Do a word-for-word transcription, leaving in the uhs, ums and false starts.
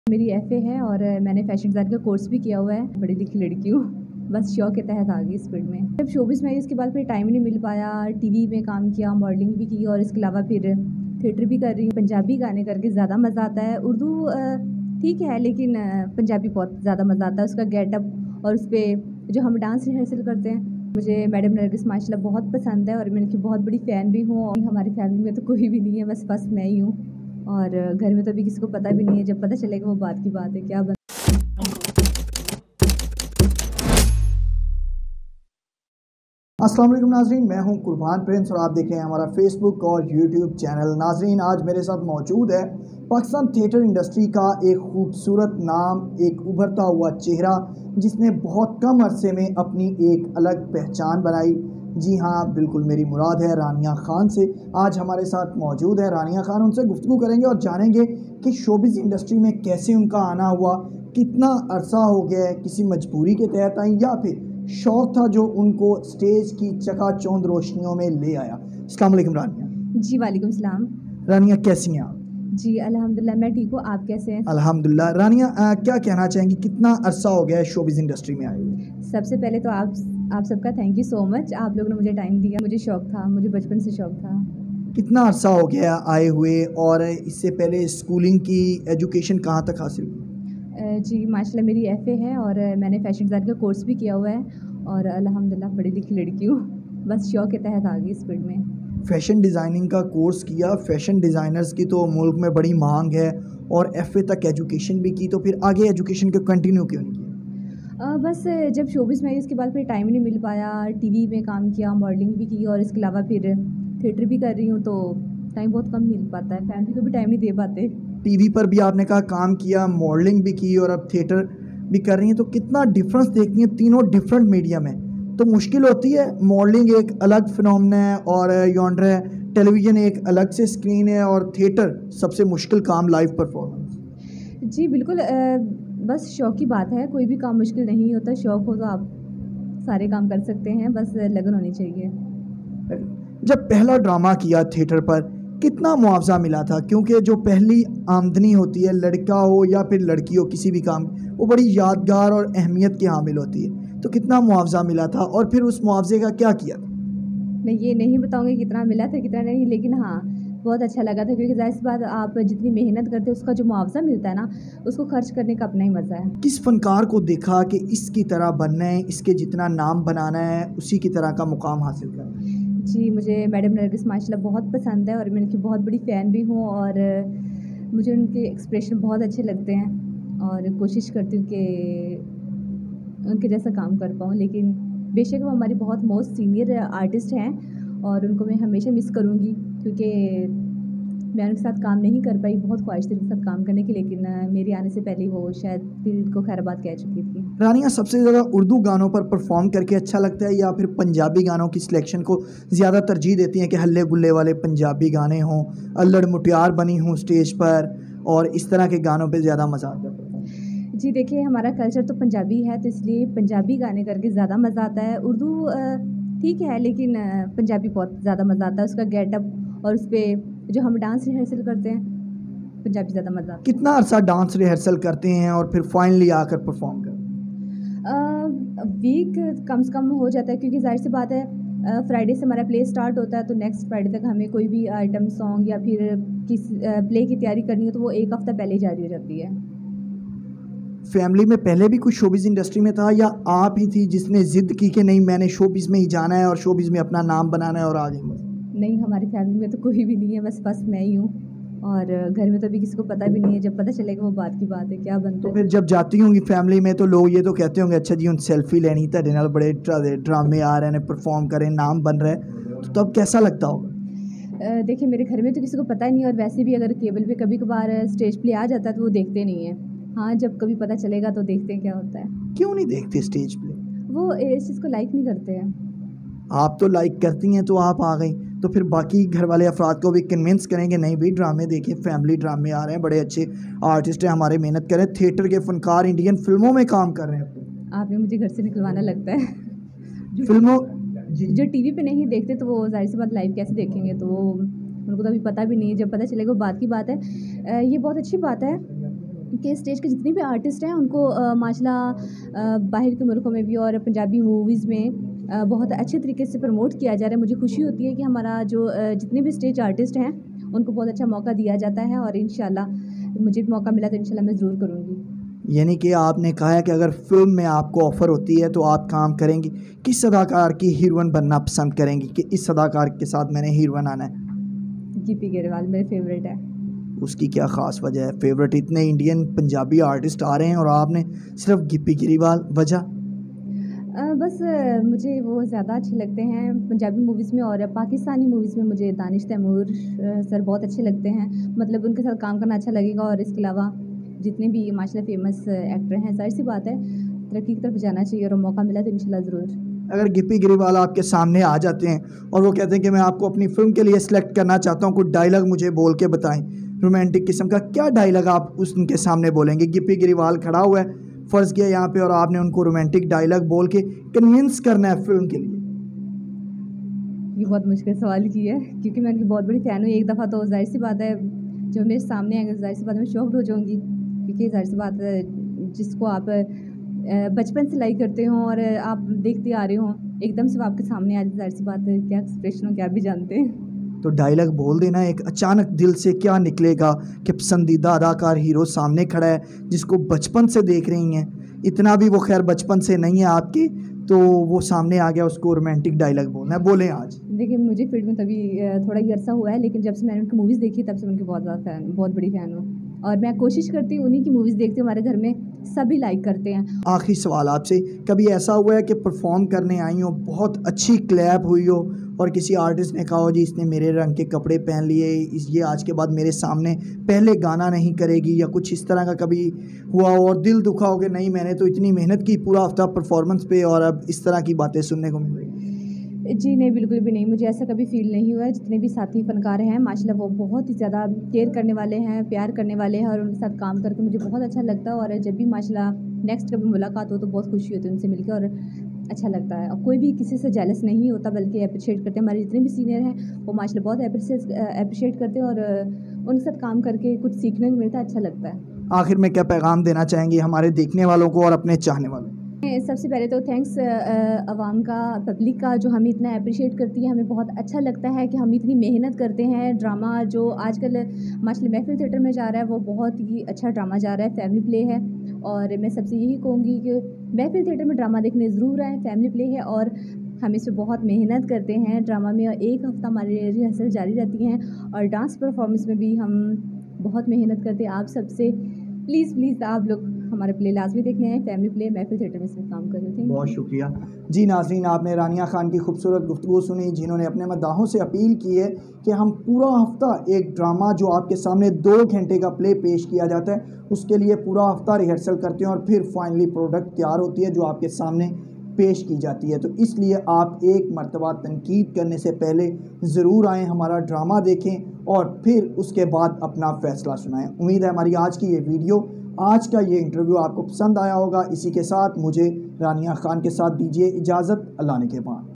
मेरी एफ़ए है और मैंने फ़ैशन डिज़ाइन का कोर्स भी किया हुआ है। पढ़ी लिखी लड़की हूँ, बस शौक के तहत आ गई इस फ़ील्ड में। जब शोबिज़ में आई उसके बाद फिर टाइम ही नहीं मिल पाया। टीवी में काम किया, मॉडलिंग भी की और इसके अलावा फिर थिएटर भी कर रही हूँ। पंजाबी गाने करके ज़्यादा मज़ा आता है। उर्दू अ, ठीक है लेकिन अ, पंजाबी बहुत ज़्यादा मज़ा आता है। उसका गेटअप और उसपे जो हम डांस रिहर्सल करते हैं, मुझे मैडम नरगिस माशाल्लाह बहुत पसंद है और मैं इनकी बहुत बड़ी फ़ैन भी हूँ। हमारी फ़ैमिली में तो कोई भी नहीं है, बस बस मैं ही हूँ और घर में तो अभी किसी को पता भी नहीं है। जब पता चलेगा वो बात की बात है। क्या बन अस्सलाम वालेकुम नाजरीन, मैं हूं कुर्बान प्रिंस और आप देख रहे हैं हमारा फेसबुक और यूट्यूब चैनल। नाजरीन, आज मेरे साथ मौजूद है पाकिस्तान थिएटर इंडस्ट्री का एक खूबसूरत नाम, एक उभरता हुआ चेहरा जिसने बहुत कम अरसे में अपनी एक अलग पहचान बनाई। जी हाँ, बिल्कुल मेरी मुराद है रानिया खान से। आज हमारे साथ मौजूद है रानिया खान। उनसे गुफ्तगू करेंगे और जानेंगे कि शोबिज़ इंडस्ट्री में कैसे उनका आना हुआ, कितना अरसा हो गया है, किसी मजबूरी के तहत आई या फिर शौक था जो उनको स्टेज की चकाचौंध रोशनियों में ले आया। अस्सलाम वालेकुम रानिया। जी, वालेकुम सलाम। रानिया कैसी हैं आप? जी, अल्हम्दुलिल्लाह मैं ठीक हूँ, आप कैसे हैं? अल्हम्दुलिल्लाह। रानिया, अ, क्या कहना चाहेंगी, कितना अरसा हो गया है शोबिज़ इंडस्ट्री में आए हुए? सबसे पहले तो आप आप सबका थैंक यू सो मच। आप लोगों ने मुझे टाइम दिया। मुझे शौक था, मुझे बचपन से शौक था। कितना अरसा हो गया आए हुए और इससे पहले स्कूलिंग की एजुकेशन कहाँ तक हासिल की? अ, जी, माशाल्लाह मेरी एफ़ए है और मैंने फ़ैशन डिज़ाइन का कोर्स भी किया हुआ है और अल्हम्दुलिल्लाह पढ़ी लिखी लड़की हूँ, बस शौक के तहत आ गई इस फ़ील्ड में। फ़ैशन डिज़ाइनिंग का कोर्स किया, फ़ैशन डिज़ाइनर्स की तो मुल्क में बड़ी मांग है और एफ़ए तक एजुकेशन भी की, तो फिर आगे एजुकेशन को कंटिन्यू क्यों नहीं किया? अ, बस जब शोबिज़ में आई उसके बाद फिर टाइम ही नहीं मिल पाया। टीवी में काम किया, मॉडलिंग भी की और इसके अलावा फिर थिएटर भी कर रही हूँ, तो टाइम बहुत कम मिल पाता है। फैमिली को भी टाइम नहीं दे पाते। टीवी पर भी आपने कहा काम किया, मॉडलिंग भी की और अब थिएटर भी कर रही हैं, तो कितना डिफरेंस देखती हैं तीनों डिफरेंट मीडियम है। तो मुश्किल होती है, मॉडलिंग एक अलग फिनोमेना है और यॉन्डर है, टेलीविज़न एक अलग से स्क्रीन है और थिएटर सबसे मुश्किल काम, लाइव परफॉर्मेंस। जी, बिल्कुल अ, बस शौक की बात है, कोई भी काम मुश्किल नहीं होता। शौक हो तो आप सारे काम कर सकते हैं, बस लगन होनी चाहिए। जब पहला ड्रामा किया थिएटर पर, कितना मुआवजा मिला था? क्योंकि जो पहली आमदनी होती है, लड़का हो या फिर लड़की हो, किसी भी काम, वो बड़ी यादगार और अहमियत की हामिल होती है। तो कितना मुआवजा मिला था और फिर उस मुआवजे का क्या किया था? मैं ये नहीं बताऊँगी कितना मिला था, कितना नहीं, लेकिन हाँ, बहुत अच्छा लगा था क्योंकि ज़ाहिर-सी बात आप जितनी मेहनत करते हो उसका जो मुआवज़ा मिलता है ना, उसको खर्च करने का अपना ही मज़ा है। किस फनकार को देखा कि इसकी तरह बनना है, इसके जितना नाम बनाना है, उसी की तरह का मुकाम हासिल करना है? जी, मुझे मैडम नरगिस माशाल्लाह बहुत पसंद है और मैं उनकी बहुत बड़ी फ़ैन भी हूँ और मुझे उनके एक्सप्रेशन बहुत अच्छे लगते हैं और कोशिश करती हूँ कि उनके जैसा काम कर पाऊँ। लेकिन बेशक वो हमारी बहुत मोस्ट सीनियर आर्टिस्ट हैं और उनको मैं हमेशा मिस करूँगी क्योंकि मैं उनके साथ काम नहीं कर पाई। बहुत ख्वाहिश थी उनके साथ काम करने की, लेकिन अ, मेरे आने से पहले वो शायद फ़ील्ड को खैराबाद कह चुकी थी। रानिया, सबसे ज़्यादा उर्दू गानों पर परफॉर्म करके अच्छा लगता है या फिर पंजाबी गानों की सिलेक्शन को ज़्यादा तरजीह देती हैं कि हल्ले गुल्ले वाले पंजाबी गाने हों, अल्लड़ मुटियार बनी हूँ स्टेज पर और इस तरह के गानों पे ज़्यादा मज़ा आता है? जी देखिए, हमारा कल्चर तो पंजाबी है, तो इसलिए पंजाबी गाने करके ज़्यादा मज़ा आता है। उर्दू अ, ठीक है लेकिन अ, पंजाबी बहुत ज़्यादा मज़ा आता है। उसका गेटअप और उसपे जो हम डांस रिहर्सल करते हैं, पंजाबी ज़्यादा मज़ा आता है। कितना अरसा डांस रिहर्सल करते हैं और फिर फाइनली आकर परफॉर्म करते हैं? अ, वीक कम से कम हो जाता है क्योंकि ज़ाहिर-सी बात है अ, फ्राइडे से हमारा प्ले स्टार्ट होता है, तो नेक्स्ट फ्राइडे तक हमें कोई भी आइटम सॉन्ग या फिर किस अ, प्ले की तैयारी करनी हो, तो वो एक हफ़्ता पहले ही जारी हो जाती है। फैमिली में पहले भी कुछ शोबिज़ इंडस्ट्री में था या आप ही थी जिसने ज़िद की कि नहीं, मैंने शोबिज़ में ही जाना है और शोबिज़ में अपना नाम बनाना है और आ गई? नहीं, हमारी फैमिली में तो कोई भी नहीं है, बस बस मैं ही हूँ और घर में तो अभी किसी को पता भी नहीं है। जब पता चलेगा वो बात की बात है। क्या बनता तो है? फिर जब जाती होंगी फैमिली में तो लोग ये तो कहते होंगे, अच्छा जी हुण सेल्फी लेनी, तेरे नाल बड़े ड्रा- ड्रामे आ रहे हैं, परफॉर्म करें, नाम बन रहा है, तो तब कैसा लगता होगा? अ, देखिए मेरे घर में तो किसी को पता ही नहीं है और वैसे भी अगर केबल पे कभी-कभार स्टेज प्ले आ जाता है तो वो देखते नहीं हैं। हाँ, जब कभी पता चलेगा तो देखते हैं क्या होता है। क्यों नहीं देखते स्टेज पे? वो इस चीज़ को लाइक नहीं करते हैं। आप तो लाइक करती हैं तो आप आ गई, तो फिर बाकी घर वाले अफराद को भी कन्विंस करेंगे, नहीं भाई ड्रामे देखें, फैमिली ड्रामे आ रहे हैं, बड़े अच्छे आर्टिस्ट हैं, हमारे मेहनत करें, थिएटर के फनकार इंडियन फिल्मों में काम कर रहे हैं। आपने मुझे घर से निकलवाना लगता है। जो फिल्मों जी जो टीवी पे नहीं देखते तो वो ज़ाहिर-सी बात लाइव कैसे देखेंगे? तो वो उनको तो अभी पता भी नहीं है। जब पता चलेगा वो बात की बात है। अ, ये बहुत अच्छी बात है के स्टेज के जितने भी आर्टिस्ट हैं उनको माशाल्लाह बाहर के मुल्कों में भी और पंजाबी मूवीज़ में अ, बहुत अच्छे तरीके से प्रमोट किया जा रहा है। मुझे खुशी होती है कि हमारा जो अ, जितने भी स्टेज आर्टिस्ट हैं उनको बहुत अच्छा मौका दिया जाता है और इंशाल्लाह मुझे भी मौका मिला तो इंशाल्लाह मैं ज़रूर करूँगी। यानी कि आपने कहा है कि अगर फ़िल्म में आपको ऑफ़र होती है तो आप काम करेंगी। किस अदाकार की हीरोइन बनना पसंद करेंगी कि इस अदाकार के साथ मैंने हीरोइन आना है? गिप्पी गरेवाल मेरे फेवरेट है। उसकी क्या ख़ास वजह है? फेवरेट इतने इंडियन पंजाबी आर्टिस्ट आ रहे हैं और आपने सिर्फ गिप्पी गरेवाल, वजह? अ, बस अ, मुझे वो ज़्यादा अच्छे लगते हैं पंजाबी मूवीज़ में और पाकिस्तानी मूवीज़ में मुझे दानिश तैमूर अ, सर बहुत अच्छे लगते हैं। मतलब उनके साथ काम करना अच्छा लगेगा और इसके अलावा जितने भी माशाल्लाह फ़ेमस एक्टर हैं, ज़ाहिर-सी बात है तरक्की की तरफ जाना चाहिए और मौका मिला तो इंशाल्लाह ज़रूर। अगर गिप्पी गरेवाल आपके सामने आ जाते हैं और वो कहते हैं कि मैं आपको अपनी फ़िल्म के लिए सिलेक्ट करना चाहता हूँ, कुछ डायलॉग मुझे बोल के बताएं रोमांटिक किस्म का, क्या डायलॉग आप उस उनके सामने बोलेंगे? गिप्पी गरेवाल खड़ा हुआ है फ़र्ज़ किया यहाँ पे और आपने उनको रोमांटिक डायलॉग बोल के कन्विंस करना है फ़िल्म के लिए। ये बहुत मुश्किल सवाल की है क्योंकि मैं उनकी बहुत बड़ी फ़ैन हूँ। एक दफ़ा तो ज़ाहिर-सी बात है जो मेरे सामने आएँगे ज़ाहिर-सी बात है मैं शॉक्ड हो जाऊँगी क्योंकि ज़ाहिर-सी बात है जिसको आप अ, बचपन से लाइक करते हो और आप देखते आ रहे हो, एकदम से वो आपके सामने आ जाए, ज़ाहिर-सी बात है क्या एक्सप्रेशन हो क्या आप भी जानते हैं। तो डायलॉग बोल देना, एक अचानक दिल से क्या निकलेगा कि पसंदीदा अदाकार हीरो सामने खड़ा है जिसको बचपन से देख रही हैं, इतना भी वो खैर बचपन से नहीं है आपकी, तो वो सामने आ गया, उसको रोमांटिक डायलॉग बोलना है, बोलें आज। देखिए मुझे फील्ड में तभी अ, थोड़ा ही अरसा हुआ है लेकिन जब से मैंने उनकी मूवीज़ देखी तब से मैं उनकी बहुत ज़्यादा फ़ैन बहुत बड़ी फ़ैन हूँ और मैं कोशिश करती हूँ उन्हीं की मूवीज़ देखती हूँ, हमारे घर में सभी लाइक करते हैं। आखिरी सवाल आपसे, कभी ऐसा हुआ है कि परफॉर्म करने आई हो, बहुत अच्छी क्लैप हुई हो और किसी आर्टिस्ट ने कहा हो जी इसने मेरे रंग के कपड़े पहन लिए, इस ये आज के बाद मेरे सामने पहले गाना नहीं करेगी, या कुछ इस तरह का कभी हुआ हो और दिल दुखा हो कि नहीं मैंने तो इतनी मेहनत की पूरा हफ्ता परफॉर्मेंस पे और अब इस तरह की बातें सुनने को मिल रही? जी नहीं, बिल्कुल भी नहीं, मुझे ऐसा कभी फ़ील नहीं हुआ है। जितने भी साथी फ़नकार हैं माशाल्लाह वो बहुत ही ज़्यादा केयर करने वाले हैं, प्यार करने वाले हैं और उनके साथ काम करके मुझे बहुत अच्छा लगता है और जब भी माशाल्लाह नेक्स्ट कभी मुलाकात हो तो बहुत खुशी होती है उनसे मिलके और अच्छा लगता है। और कोई भी किसी से जेलस नहीं होता बल्कि एप्रिशिएट करते हैं। हमारे जितने भी सीनियर हैं वो माशाल्लाह बहुत एप्रिशिएट एप्रिशिएट करते हैं और उनके साथ काम करके कुछ सीखने को मिलता है, अच्छा लगता है। आखिर में क्या पैगाम देना चाहेंगी हमारे देखने वालों को और अपने चाहने वालों को? सबसे पहले तो थैंक्स अवाम का, पब्लिक का जो हमें इतना अप्रिशिएट करती है। हमें बहुत अच्छा लगता है कि हम इतनी मेहनत करते हैं। ड्रामा जो आजकल माशाल्लाह महफिल थिएटर में जा रहा है वो बहुत ही अच्छा ड्रामा जा रहा है, फैमिली प्ले है और मैं सबसे यही कहूँगी कि महफिल थिएटर में ड्रामा देखने ज़रूर आएँ, फैमिली प्ले है और हम इसमें बहुत मेहनत करते हैं। ड्रामा में एक हफ़्ता हमारी रिहर्सल जारी रहती हैं और डांस परफॉर्मेंस में भी हम बहुत मेहनत करते हैं। आप सबसे प्लीज़ प्लीज़ आप लोग हमारे प्ले लाजमी देखने आए, फैमिली प्ले महफिल थिएटर में इसमें काम कर रहे थे। बहुत शुक्रिया जी। नाज़रीन, आपने रानिया खान की खूबसूरत गुफ्तगू सुनी जिन्होंने अपने मद्दाहों से अपील की है कि हम पूरा हफ्ता एक ड्रामा जो आपके सामने दो घंटे का प्ले पेश किया जाता है उसके लिए पूरा हफ्ता रिहर्सल करते हैं और फिर फाइनली प्रोडक्ट तैयार होती है जो आपके सामने पेश की जाती है। तो इसलिए आप एक मर्तबा तनकीद करने से पहले ज़रूर आएँ, हमारा ड्रामा देखें और फिर उसके बाद अपना फ़ैसला सुनाएं। उम्मीद है हमारी आज की ये वीडियो, आज का ये इंटरव्यू आपको पसंद आया होगा। इसी के साथ मुझे रानिया खान के साथ दीजिए इजाज़त। अल्लाह ने के पास।